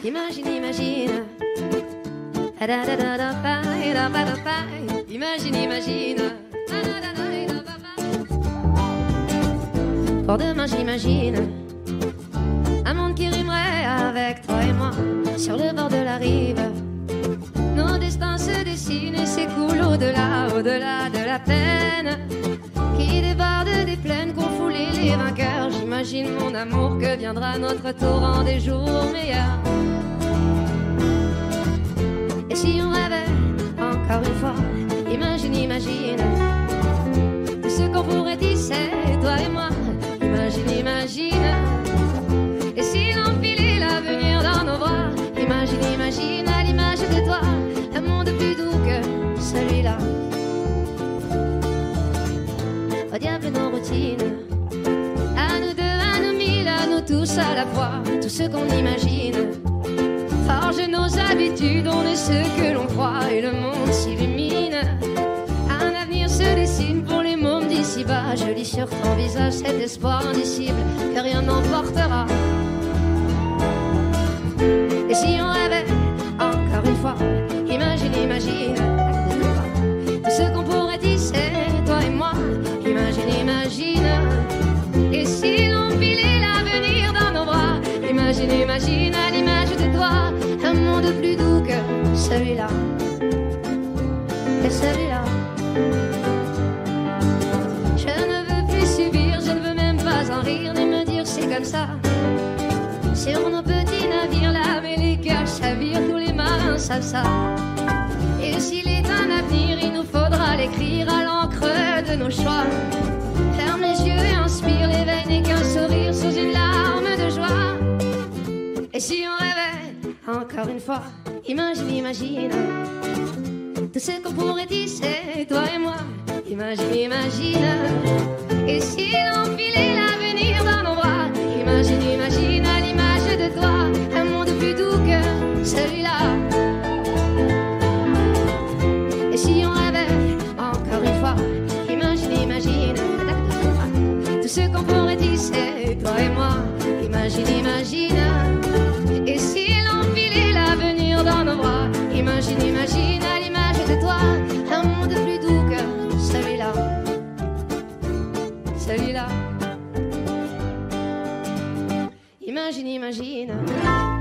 Imagine, imagine. Imagine, imagine. Pour demain, j'imagine un monde qui rimerait avec toi et moi sur le bord de la rive. Nos destins se dessinent et s'écoulent au-delà, au-delà de la peine qui déborde des plaines qu'ont foulé les vainqueurs. J'imagine mon amour que viendra notre tour en des jours meilleurs. Et si on rêvait encore une fois, imagine, imagine tout ce qu'on pourrait tisser, toi et moi. Imagine, imagine. Et si l'on filait l'avenir dans nos bras, imagine, imagine à l'image de toi un monde plus doux que celui-là. Au diable nos routines, à nous deux, à nous mille, à nous tous à la fois, tout ce qu'on imagine forge nos habitudes, on est ce que l'on croit et le monde s'illumine. Un avenir se dessine pour les mômes d'ici-bas. Je lis sur ton visage cet espoir indicible que rien n'emportera. Et si on rêvait encore une fois, imagine, imagine tout ce qu'on pourrait tisser, toi et moi. Imagine, imagine. Et si l'on filait l'avenir dans nos bras, imagine, imagine à l'image de toi un monde plus doux que celui-là. Et celui-là. Je ne veux plus subir, je ne veux même pas en rire, ni me dire c'est comme ça. Sur nos petits navires là, mais les cœurs chavirent, tous les marins savent ça. Et s'il est un avenir, il nous faudra l'écrire à l'encre de nos choix. Ferme les yeux et inspire, l'éveil n'est qu'un sourire sous une larme de joie. Et si on rêvait encore une fois, imagine, imagine tout ce qu'on pourrait tisser, toi et moi. Imagine, imagine. Et si l'on filait l'avenir dans nos bras, imagine, imagine à l'image de toi un monde plus doux que celui-là. Et si on rêvait encore une fois, imagine, imagine tout ce qu'on pourrait tisser, toi et moi. Imagine, imagine. Et si l'on filait l'avenir dans nos bras, imagine, imagine à l'image de toi un monde plus doux que celui-là. Celui-là. Imagine, imagine.